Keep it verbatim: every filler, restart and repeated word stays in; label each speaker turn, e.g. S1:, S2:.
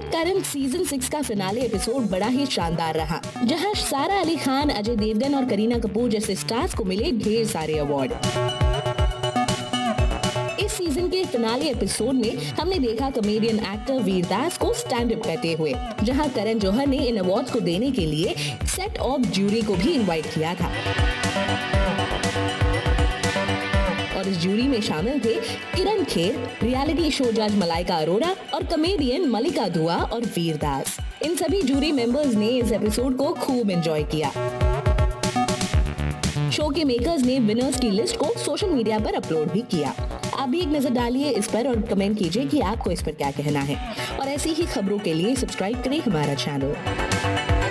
S1: That कारण season six का finale episode बड़ा ही शानदार रहा, जहां सारा अली खान, अजय देवगन और करीना कपूर जैसे स्टार्स को मिले ढेर सारे अवार्ड। इस सीजन के फिनाले एपिसोड में हमने देखा कॉमेडियन एक्टर वीर दास को स्टैंड अप करते हुए, जहां करण जौहर ने इन अवार्ड को देने के लिए सेट ऑफ ज्यूरी को भी इनवाइट किया था और इस ज्यूरी में शामिल थे किरण खेर, रियलिटी शो जज मलाइका अरोड़ा और कॉमेडियन मलिका दुआ और वीर दास। इन सभी जूरी मेंबर्स ने इस एपिसोड को खूब एंजॉय किया। शो के मेकर्स ने विनर्स की लिस्ट को सोशल मीडिया पर अपलोड भी किया। आप भी एक नजर डालिए इस पर और कमेंट कीजिए कि आपको इस पर क्या कहना है। और ऐसी ही खबरों के लिए सब्सक्राइब करें हमारा चैनल।